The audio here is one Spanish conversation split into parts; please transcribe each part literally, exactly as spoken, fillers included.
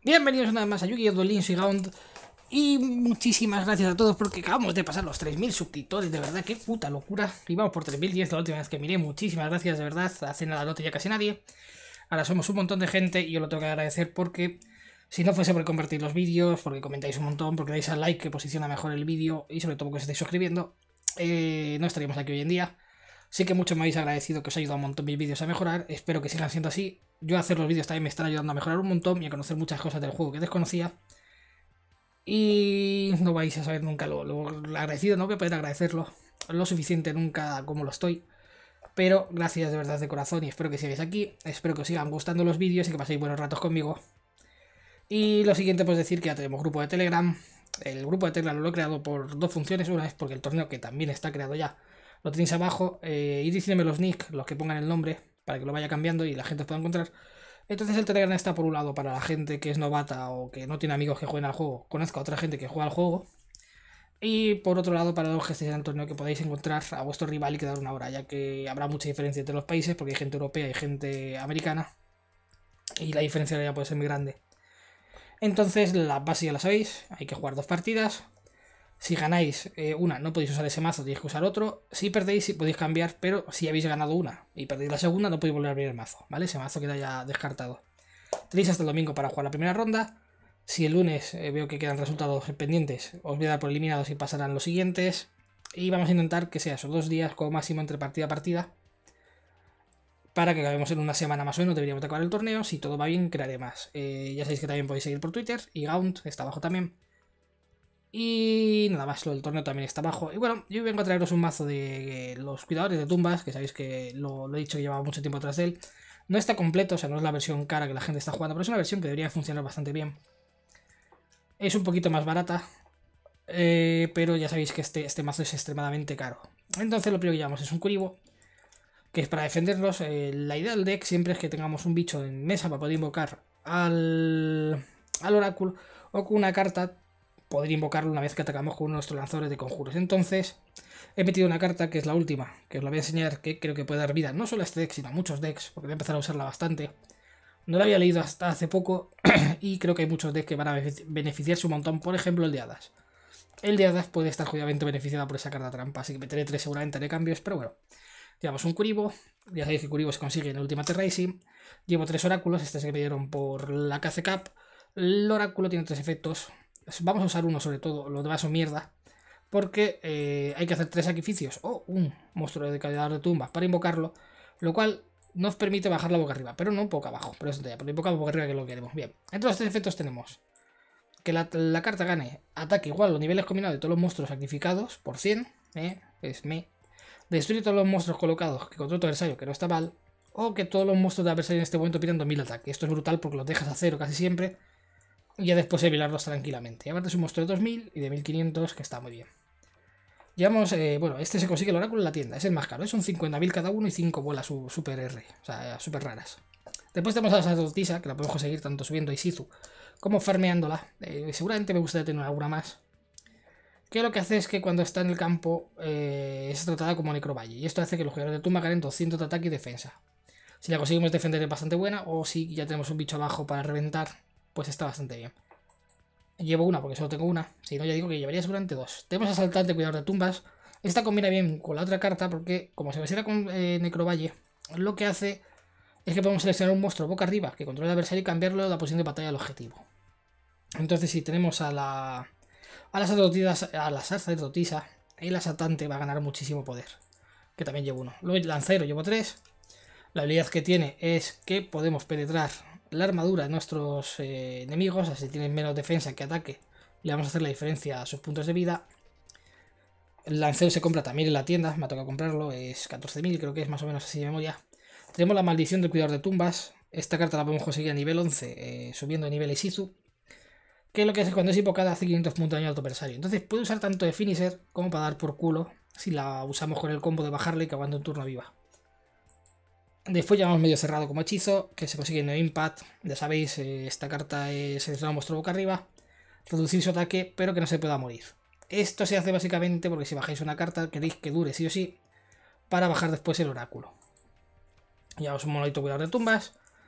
Bienvenidos una vez más a Yu-Gi-Oh! Duel Links y Gaunt. Y muchísimas gracias a todos porque acabamos de pasar los tres mil suscriptores. De verdad, qué puta locura. Íbamos por tres mil diez la última vez que miré. Muchísimas gracias, de verdad. Hace nada no tenía casi nadie. Ahora somos un montón de gente y yo lo tengo que agradecer porque si no fuese por compartir los vídeos, porque comentáis un montón, porque dais al like que posiciona mejor el vídeo y sobre todo porque os estáis suscribiendo, eh, no estaríamos aquí hoy en día. Sí que mucho me habéis agradecido, que os ha ayudado un montón mis vídeos a mejorar. Espero que sigan siendo así. Yo a hacer los vídeos también me están ayudando a mejorar un montón y a conocer muchas cosas del juego que desconocía. Y no vais a saber nunca lo, lo agradecido, no voy a poder agradecerlo lo suficiente nunca como lo estoy. Pero gracias de verdad de corazón y espero que sigáis aquí. Espero que os sigan gustando los vídeos y que paséis buenos ratos conmigo. Y lo siguiente, pues decir que ya tenemos grupo de Telegram. El grupo de Telegram lo he creado por dos funciones. Una es porque el torneo, que también está creado ya, lo tenéis abajo. Eh, y diciéndome los nick, los que pongan el nombre, para que lo vaya cambiando y la gente os pueda encontrar. Entonces el Telegram está por un lado para la gente que es novata o que no tiene amigos que jueguen al juego, conozca a otra gente que juega al juego. Y por otro lado para los que estéis en el torneo, que podáis encontrar a vuestro rival y quedar una hora, ya que habrá mucha diferencia entre los países porque hay gente europea y gente americana. Y la diferencia ya puede ser muy grande. Entonces la base ya la sabéis, hay que jugar dos partidas. Si ganáis eh, una, no podéis usar ese mazo, tenéis que usar otro. Si perdéis, sí podéis cambiar, pero si habéis ganado una y perdéis la segunda, no podéis volver a abrir el mazo, ¿vale? Ese mazo queda ya descartado. Tenéis hasta el domingo para jugar la primera ronda. Si el lunes eh, veo que quedan resultados pendientes, os voy a dar por eliminados y pasarán los siguientes. Y vamos a intentar que sea esos dos días como máximo entre partida a partida, para que acabemos en una semana más o menos. Deberíamos de acabar el torneo. Si todo va bien, crearé más. Eh, ya sabéis que también podéis seguir por Twitter. Y Gaunt está abajo también. Y nada más, lo del torneo también está abajo. Y bueno, yo vengo a traeros un mazo de los cuidadores de tumbas, que sabéis que lo, lo he dicho que llevaba mucho tiempo atrás de él. No está completo, o sea, no es la versión cara que la gente está jugando, pero es una versión que debería funcionar bastante bien. Es un poquito más barata, eh, pero ya sabéis que este, este mazo es extremadamente caro. Entonces lo primero que llevamos es un Kuriboh, que es para defenderlos. Eh, la idea del deck siempre es que tengamos un bicho en mesa para poder invocar al, al oráculo, o con una carta poder invocarlo una vez que atacamos con nuestros lanzadores de conjuros. Entonces he metido una carta que es la última, que os la voy a enseñar, que creo que puede dar vida no solo a este deck, sino a muchos decks, porque voy a empezar a usarla bastante. No la había leído hasta hace poco y creo que hay muchos decks que van a beneficiarse un montón. Por ejemplo, el de Hadas. El de Hadas puede estar jodidamente beneficiado por esa carta trampa, así que meteré tres seguramente haré cambios, pero bueno. Llevamos un Kuriboh, ya sabéis que Kuriboh se consigue en el Ultimate Racing. Llevo tres oráculos, este se me dieron por la K C Cup. El oráculo tiene tres efectos. Vamos a usar uno sobre todo, los demás son mierda. Porque eh, hay que hacer tres sacrificios o un monstruo de calidad de tumbas para invocarlo. Lo cual nos permite bajar la boca arriba, pero no un poco abajo. Por eso ya, pero invocamos boca arriba, que es lo que queremos. Bien, entre los tres efectos tenemos que la, la carta gane ataque igual a los niveles combinados de todos los monstruos sacrificados por cien. Eh, es me. Destruye todos los monstruos colocados que controla tu adversario, que no está mal. O que todos los monstruos de adversario en este momento pierdan dos mil ataque. Esto es brutal porque los dejas a cero casi siempre. Y ya después evilarlos tranquilamente. Y aparte es un monstruo de dos mil y de mil quinientos, que está muy bien. Llevamos, eh, bueno, este se consigue el oráculo en la tienda. Es el más caro. Son cincuenta mil cada uno y cinco bolas super R. O sea, super raras. Después tenemos a la sacerdotisa, que la podemos conseguir tanto subiendo a Isizu como farmeándola. Eh, seguramente me gustaría tener alguna más. Que lo que hace es que cuando está en el campo eh, es tratada como necrovalle. Y esto hace que los jugadores de tumba ganen doscientos de ataque y defensa. Si la conseguimos defender es bastante buena. O si ya tenemos un bicho abajo para reventar, pues está bastante bien. Llevo una porque solo tengo una. Si no, ya digo que llevaría seguramente dos. Tenemos asaltante, cuidador de tumbas. Esta combina bien con la otra carta porque, como se me sirve con eh, necrovalle, lo que hace es que podemos seleccionar un monstruo boca arriba que controla al adversario y cambiarlo de la posición de batalla al objetivo. Entonces, si tenemos a la a la sacerdotisa, a la sacerdotisa, el asaltante va a ganar muchísimo poder. Que también llevo uno. Luego el lancero llevo tres. La habilidad que tiene es que podemos penetrar la armadura de nuestros eh, enemigos, así tienen menos defensa que ataque. Le vamos a hacer la diferencia a sus puntos de vida. El lancero se compra también en la tienda, me ha tocado comprarlo, es catorce mil, creo que es más o menos así de memoria. Tenemos la maldición del cuidador de tumbas. Esta carta la podemos conseguir a nivel once, eh, subiendo de nivel Isizu. Que lo que hace cuando es invocada hace quinientos puntos de daño al adversario. Entonces puede usar tanto de finisher como para dar por culo si la usamos con el combo de bajarle y que aguante un turno viva. Después llevamos medio cerrado como hechizo, que se consigue en el Impact. Ya sabéis, eh, esta carta es seleccionar un monstruo boca arriba, reducir su ataque, pero que no se pueda morir. Esto se hace básicamente porque si bajáis una carta queréis que dure sí o sí, para bajar después el oráculo. Llevamos un monolito cuidador de tumbas,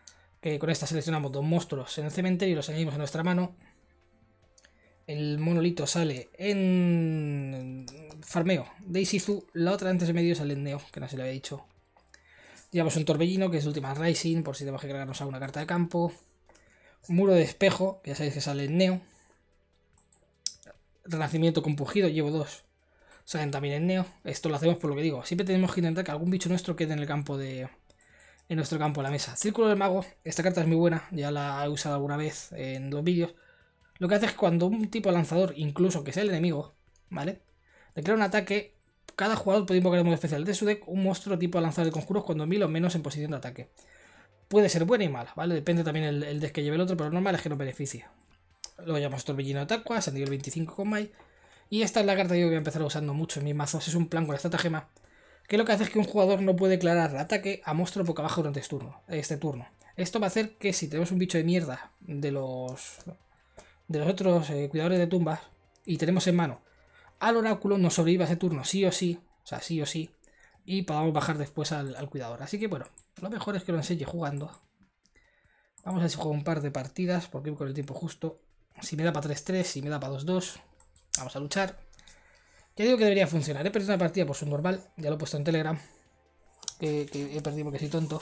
Que con esta seleccionamos dos monstruos en el cementerio y los añadimos a nuestra mano. El monolito sale en farmeo de Ishizu. La otra antes de medio sale en Neo, que no se le había dicho. Llevamos un torbellino, que es Última Rising, por si tenemos que cargarnos a una carta de campo. Muro de espejo, que ya sabéis que sale en Neo. Renacimiento compungido, llevo dos. Salen también en Neo. Esto lo hacemos por lo que digo. Siempre tenemos que intentar que algún bicho nuestro quede en el campo de... En nuestro campo de la mesa. Círculo del Mago. Esta carta es muy buena. Ya la he usado alguna vez en los vídeos. Lo que hace es que cuando un tipo de lanzador, incluso que sea el enemigo, ¿vale? Le crea un ataque, cada jugador puede invocar en modo especial de su deck un monstruo tipo de lanzador de conjuros con dos mil o menos en posición de ataque. Puede ser buena y mala, ¿vale? Depende también el, el deck que lleve el otro, pero lo normal es que nos beneficie. Luego llamamos Torbellino de Aqua, a nivel veinticinco con Mai. Y esta es la carta que yo voy a empezar usando mucho en mis mazos. Es un plan con estratagema, que lo que hace es que un jugador no puede declarar ataque a monstruo boca abajo durante este turno, este turno. Esto va a hacer que si tenemos un bicho de mierda de los... de los otros eh, cuidadores de tumbas y tenemos en mano al oráculo, nos sobreviva ese turno sí o sí, o sea, sí o sí, y podamos bajar después al, al cuidador. Así que bueno, lo mejor es que lo enseñe jugando. Vamos a ver si juego un par de partidas, porque voy con el tiempo justo. Si me da para tres tres, si me da para dos dos, vamos a luchar. Ya digo que debería funcionar. He perdido una partida por su normal, ya lo he puesto en Telegram, que, que he perdido porque soy tonto.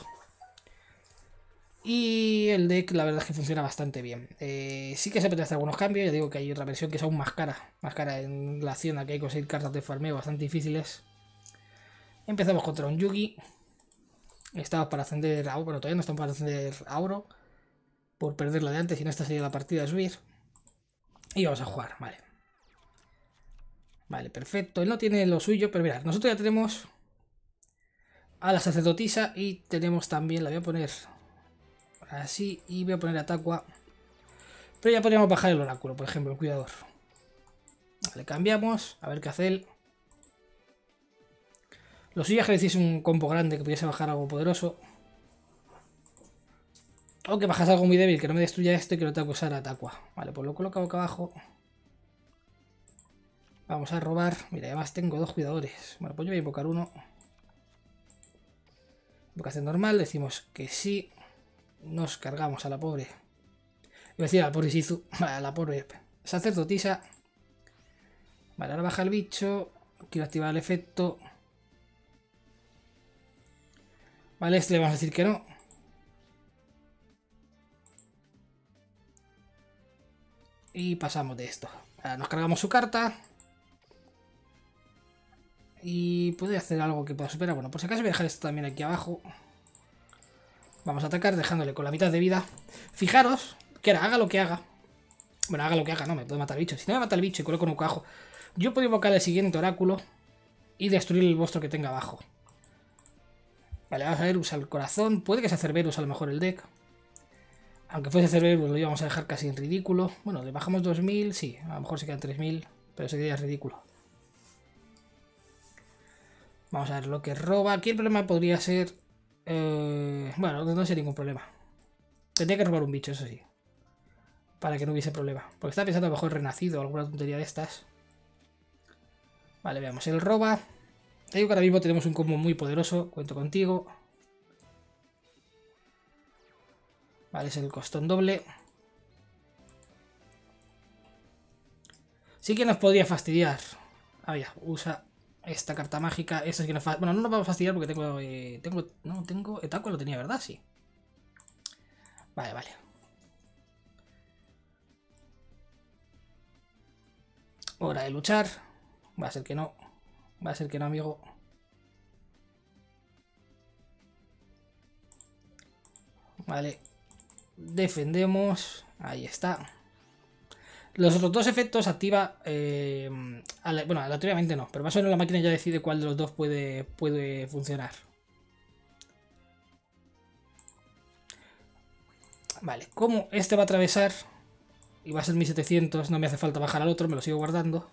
Y el deck la verdad es que funciona bastante bien. Eh, sí que se puede hacer algunos cambios. Ya digo que hay otra versión que es aún más cara. Más cara en relación a que hay que conseguir cartas de farmeo bastante difíciles. Empezamos contra un Yugi. Estamos para ascender a Oro. Bueno, todavía no estamos para ascender a Oro. Por perder la de antes. Y no esta sería la partida de subir. Y vamos a jugar, vale. Vale, perfecto. Él no tiene lo suyo, pero mirad, nosotros ya tenemos a la sacerdotisa. Y tenemos también, la voy a poner... así, y voy a poner a Takua. Pero ya podríamos bajar el oráculo, por ejemplo, el cuidador. Vale, cambiamos, a ver qué hace él. Lo suyo es que le hiciese un combo grande, que pudiese bajar algo poderoso. O que bajase algo muy débil, que no me destruya esto y que no tenga que usar a Takua. Vale, pues lo coloco boca abajo. Vamos a robar. Mira, además tengo dos cuidadores. Bueno, pues yo voy a invocar uno. Invocación normal, decimos que sí. Nos cargamos a la pobre. Iba a decir a la pobre Shizu. A la pobre sacerdotisa. Vale, ahora baja el bicho. Quiero activar el efecto. Vale, este le vamos a decir que no. Y pasamos de esto. Ahora nos cargamos su carta. Y puede hacer algo que pueda superar. Bueno, por si acaso voy a dejar esto también aquí abajo. Vamos a atacar dejándole con la mitad de vida. Fijaros que ahora haga lo que haga. Bueno, haga lo que haga, no, me puede matar el bicho. Si no me mata el bicho y coloco un cuajo, yo puedo invocar el siguiente oráculo y destruir el monstruo que tenga abajo. Vale, vamos a ver, usa el corazón. Puede que sea Cerberus a lo mejor el deck. Aunque fuese Cerberus lo íbamos a dejar casi en ridículo. Bueno, le bajamos dos mil, sí, a lo mejor se quedan tres mil, pero sería ridículo. Vamos a ver lo que roba. Aquí el problema podría ser... Eh, bueno, no sería ningún problema. Tendría que robar un bicho, eso sí. Para que no hubiese problema. Porque estaba pensando a lo mejor renacido o alguna tontería de estas. Vale, veamos. Él roba. Te digo que ahora mismo tenemos un combo muy poderoso. Cuento contigo. Vale, es el costón doble. Sí que nos podría fastidiar. Ah, ya, usa esta carta mágica. Esta es que nos fa... Bueno, no nos va a fastidiar porque tengo... Eh, tengo no, tengo... Etaco lo tenía, ¿verdad? Sí. Vale, vale. Hora de luchar. Va a ser que no. Va a ser que no, amigo. Vale. Defendemos. Ahí está. Los otros dos efectos activa... Eh, ale... Bueno, aleatoriamente no. Pero más o menos la máquina ya decide cuál de los dos puede, puede funcionar. Vale. Como este va a atravesar... Y va a ser mil setecientos. No me hace falta bajar al otro. Me lo sigo guardando.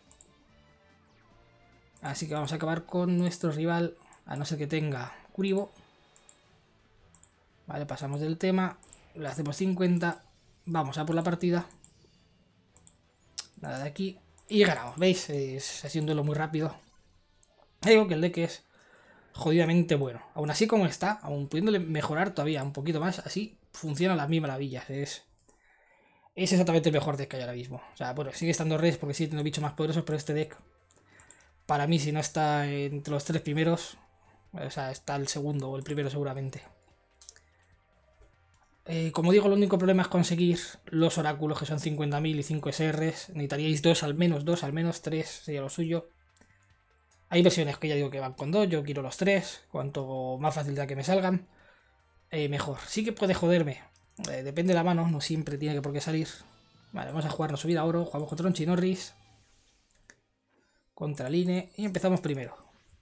Así que vamos a acabar con nuestro rival. A no ser que tenga Kuribo. Vale, pasamos del tema. Le hacemos cincuenta. Vamos a por la partida. Nada de aquí. Y ganamos. ¿Veis? Es así un duelo muy rápido. Digo que el deck es jodidamente bueno. Aún así como está, aún pudiéndole mejorar todavía un poquito más, así funciona a las mil maravillas. Es, es exactamente el mejor deck que hay ahora mismo. O sea, bueno, sigue estando Res porque sigue teniendo bichos más poderosos, pero este deck, para mí, si no está entre los tres primeros, o sea, está el segundo o el primero seguramente. Eh, como digo, el único problema es conseguir los oráculos, que son cincuenta mil y cinco S Rs. Necesitaríais dos al menos, dos al menos, tres sería lo suyo. Hay versiones que ya digo que van con dos, yo quiero los tres. Cuanto más facilidad que me salgan, eh, mejor. Sí que puede joderme, eh, depende de la mano, no siempre tiene que por qué salir. Vale, vamos a jugarnos subida a oro, jugamos contra un Chinorris. Contra Line y empezamos primero.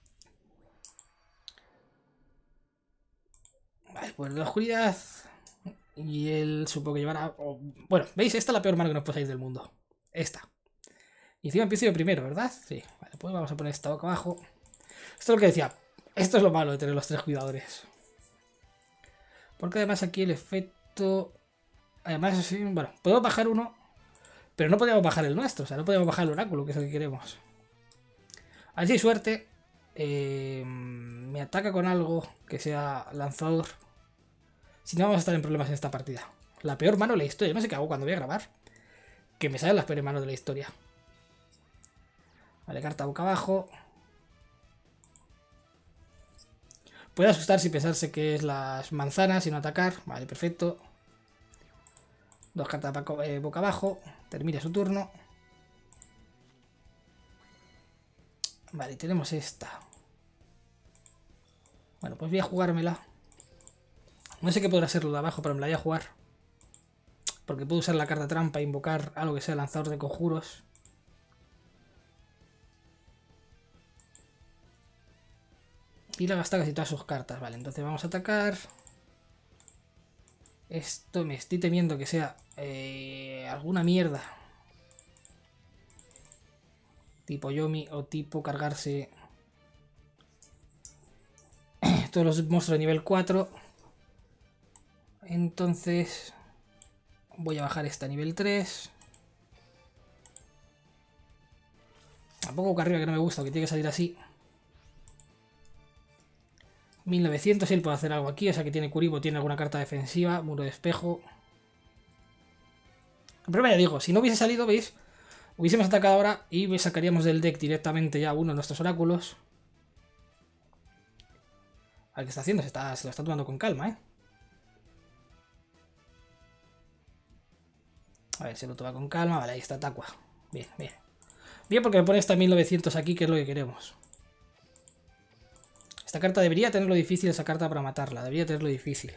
Vale, pues la oscuridad... Y él supongo que llevará... Oh, bueno, ¿veis? Esta es la peor mano que nos puede salir del mundo. Esta. Y encima empiezo yo primero, ¿verdad? Sí. Vale, pues vamos a poner esta boca abajo. Esto es lo que decía. Esto es lo malo de tener los tres cuidadores. Porque además aquí el efecto... Además, sí, bueno, podemos bajar uno, pero no podemos bajar el nuestro. O sea, no podemos bajar el oráculo, que es el que queremos. A ver si hay suerte. Eh, me ataca con algo que sea lanzador. Si no, vamos a estar en problemas en esta partida. La peor mano de la historia. No sé qué hago cuando voy a grabar. Que me salen las peores manos de la historia. Vale, carta boca abajo. Puede asustar si pensarse que es las manzanas y no atacar. Vale, perfecto. Dos cartas eh, boca abajo. Termina su turno. Vale, tenemos esta. Bueno, pues voy a jugármela. No sé qué podrá ser lo de abajo, pero me la voy a jugar. Porque puedo usar la carta trampa e invocar algo que sea lanzador de conjuros. Y la gasta casi todas sus cartas. Vale, entonces vamos a atacar. Esto me estoy temiendo que sea eh, alguna mierda. Tipo Yomi o tipo cargarse todos los monstruos de nivel cuatro. Entonces voy a bajar esta a nivel tres. Tampoco boca arriba, que no me gusta, que tiene que salir así. mil novecientos, y él puede hacer algo aquí, o sea que tiene Kuribo, tiene alguna carta defensiva, muro de espejo. El problema, ya digo, si no hubiese salido, ¿veis? Hubiésemos atacado ahora y sacaríamos del deck directamente ya uno de nuestros oráculos. A ver qué está haciendo, se, está, se lo está tomando con calma, ¿eh? A ver, se lo toma con calma, vale, ahí está Takua. Bien, bien. Bien, porque me pone esta mil novecientos aquí, que es lo que queremos. Esta carta debería tenerlo difícil, esa carta para matarla. Debería tenerlo difícil.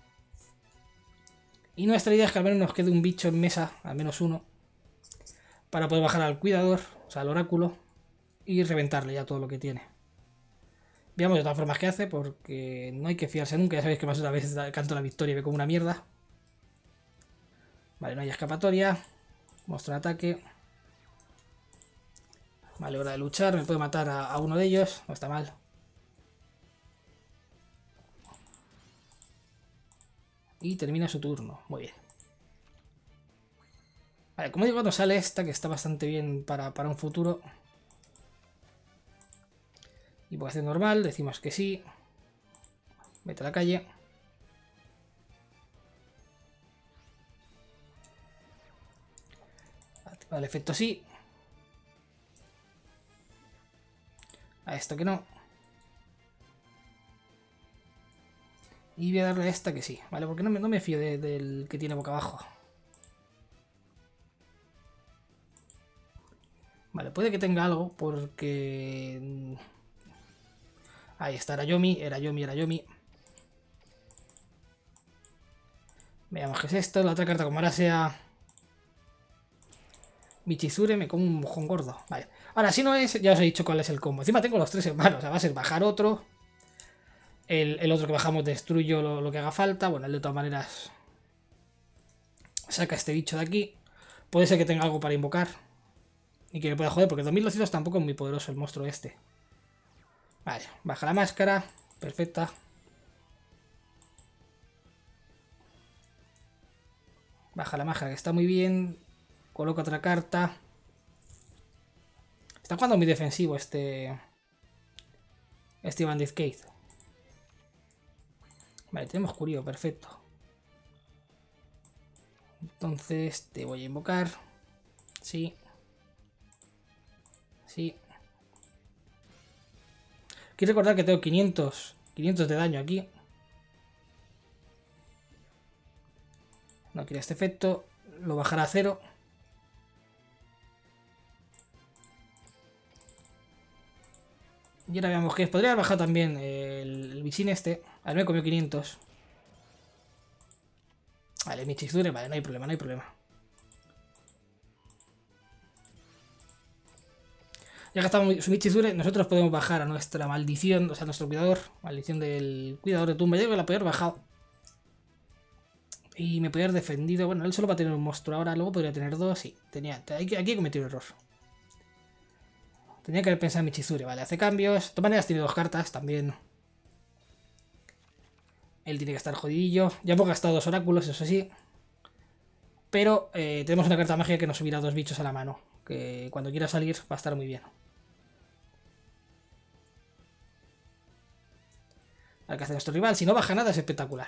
Y nuestra idea es que al menos nos quede un bicho en mesa, al menos uno, para poder bajar al cuidador, o sea, al oráculo, y reventarle ya todo lo que tiene. Veamos de todas formas qué hace, porque no hay que fiarse nunca. Ya sabéis que más de una vez canto la victoria y ve como una mierda. Vale, no hay escapatoria. Muestra un ataque. Vale, hora de luchar. Me puede matar a, a uno de ellos. No está mal. Y termina su turno. Muy bien. Vale, como digo, nos sale esta, que está bastante bien para, para un futuro. Invocación normal. Decimos que sí. Vete a la calle. Activa el efecto sí. A esto que no. Y voy a darle a esta que sí, ¿vale? Porque no me, no me fío de, del que tiene boca abajo. Vale, puede que tenga algo porque... Ahí está, era Yomi, era Yomi, era Yomi. Veamos qué es esto. La otra carta, como ahora sea Michizure, me como un mojón gordo. Vale. Ahora, si no es, ya os he dicho cuál es el combo. Encima tengo los tres hermanos. O sea, va a ser bajar otro. El, el otro que bajamos destruyo lo, lo que haga falta. Bueno, el de todas maneras saca este bicho de aquí. Puede ser que tenga algo para invocar y que me pueda joder, porque dos mil doscientos tampoco es muy poderoso el monstruo este. Vale, baja la máscara. Perfecta. Baja la máscara, que está muy bien. Coloca otra carta. Está jugando muy defensivo este... Este Bandit Cade. Vale, tenemos Curio, perfecto. Entonces te voy a invocar. Sí. Sí. Quiero recordar que tengo quinientos, quinientos de daño aquí. No quiero este efecto. Lo bajará a cero. Y ahora veamos que podría haber bajado también el, el bichín este. A ver, me comió quinientos. Vale, Michizure, vale, no hay problema, no hay problema. Ya que estamos su Michizure, nosotros podemos bajar a nuestra maldición, o sea, a nuestro cuidador. Maldición del cuidador de tumba. Yo creo que la podría haber bajado. Y me podría haber defendido. Bueno, él solo va a tener un monstruo ahora, luego podría tener dos. Sí, tenía. Aquí, aquí he cometido un error. Tenía que haber pensado en Michizure, vale, hace cambios. De todas maneras tiene dos cartas también. Él tiene que estar jodidillo. Ya hemos gastado dos oráculos, eso sí. Pero eh, tenemos una carta mágica que nos subirá dos bichos a la mano. Que cuando quiera salir va a estar muy bien. A ver qué hace nuestro rival. Si no baja nada es espectacular.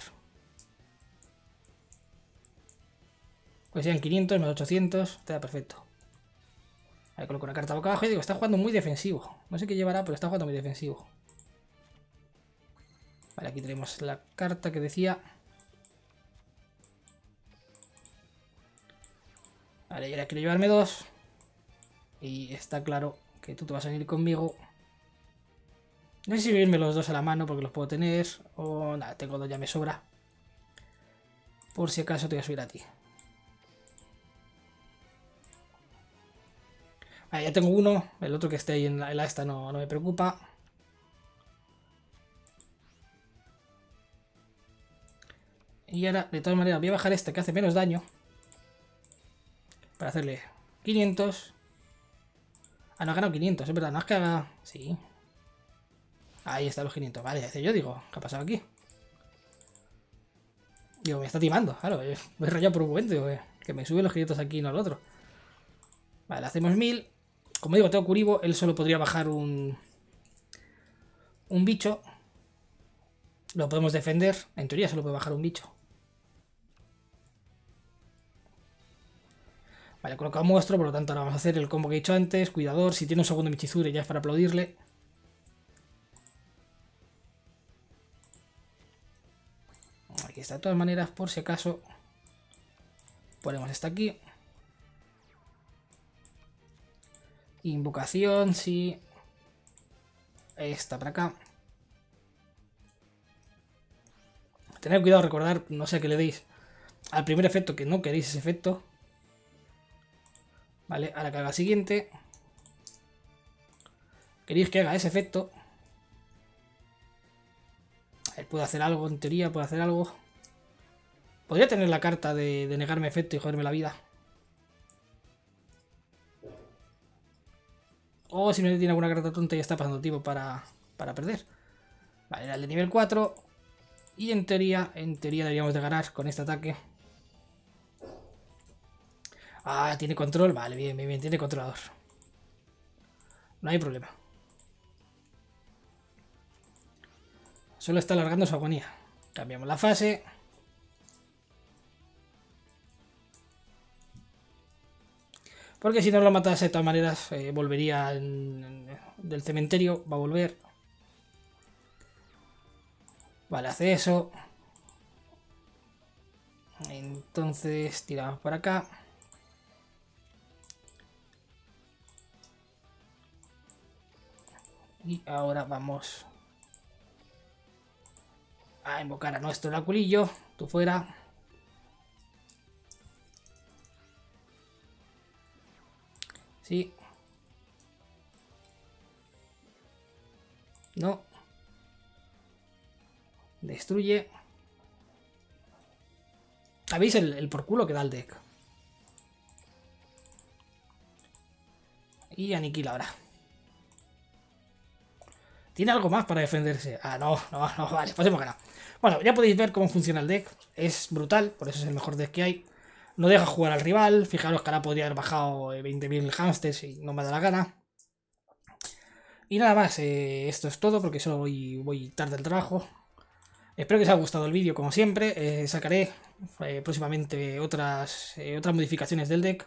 Pues sean quinientos más ochocientos. Está perfecto. Ahí coloco una carta boca abajo y digo, está jugando muy defensivo. No sé qué llevará, pero está jugando muy defensivo. Vale, aquí tenemos la carta que decía. Vale, yo ahora quiero llevarme dos. Y está claro que tú te vas a venir conmigo. No sé si irme los dos a la mano porque los puedo tener. O nada, tengo dos, ya me sobra. Por si acaso te voy a subir a ti. Vale, ya tengo uno. El otro que esté ahí en la, en la esta no, no me preocupa. Y ahora, de todas maneras, voy a bajar este que hace menos daño. Para hacerle quinientos. Ah, no ha ganado quinientos, es verdad, no es que haga... Sí. Ahí están los quinientos, vale, yo digo, ¿qué ha pasado aquí? Digo, me está timando, claro, me he rayado por un momento, digo, que me sube los quinientos aquí y no al otro. Vale, hacemos mil. Como digo, tengo Kuribo, él solo podría bajar un... Un bicho. Lo podemos defender, en teoría solo puede bajar un bicho. Vale, coloca un monstruo, por lo tanto ahora vamos a hacer el combo que he hecho antes. Cuidador, si tiene un segundo Michizure ya es para aplaudirle. Aquí está, de todas maneras, por si acaso. Ponemos esta aquí. Invocación, sí. Esta para acá. Tened cuidado, recordar, no sé qué le deis al primer efecto, que no queréis ese efecto. Vale, ahora que haga el siguiente. Queréis que haga ese efecto. A ver, puede hacer algo, en teoría puede hacer algo. Podría tener la carta de, de negarme efecto y joderme la vida. O si no tiene alguna carta tonta y está pasando tiempo para, para perder. Vale, era el de nivel cuatro. Y en teoría, en teoría deberíamos de ganar con este ataque. Ah, tiene control. Vale, bien, bien, bien, tiene controlador. No hay problema. Solo está alargando su agonía. Cambiamos la fase. Porque si no lo matase de todas maneras, eh, volvería en, en, del cementerio. Va a volver. Vale, hace eso. Entonces tiramos por acá. Y ahora vamos a invocar a nuestro oraculillo. Tú fuera. Sí. No. Destruye. ¿Habéis el, el por culo que da el deck? Y aniquila ahora. ¿Tiene algo más para defenderse? Ah, no, no, no, vale, pues hemos ganado. Bueno, ya podéis ver cómo funciona el deck. Es brutal, por eso es el mejor deck que hay. No deja jugar al rival. Fijaros que ahora podría haber bajado veinte mil hamsters y no me da la gana. Y nada más, eh, esto es todo porque solo voy, voy tarde al trabajo. Espero que os haya gustado el vídeo, como siempre. Eh, sacaré eh, próximamente otras, eh, otras modificaciones del deck.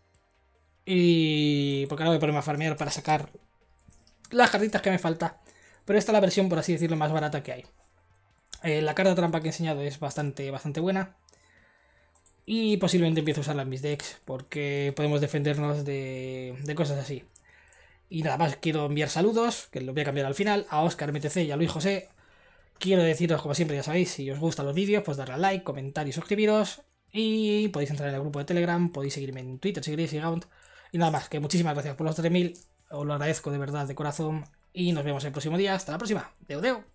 Y porque ahora voy a ponerme a farmear para sacar las cartitas que me falta. Pero esta es la versión, por así decirlo, más barata que hay. Eh, la carta trampa que he enseñado es bastante, bastante buena. Y posiblemente empiece a usarla en mis decks, porque podemos defendernos de, de cosas así. Y nada más, quiero enviar saludos, que lo voy a cambiar al final, a Oscar M T C y a Luis José. Quiero deciros, como siempre, ya sabéis, si os gustan los vídeos, pues darle a like, comentar y suscribiros. Y podéis entrar en el grupo de Telegram, podéis seguirme en Twitter si queréis, Gaunt. Y nada más, que muchísimas gracias por los tres mil, os lo agradezco de verdad, de corazón. Y nos vemos el próximo día. Hasta la próxima. Deu, deu.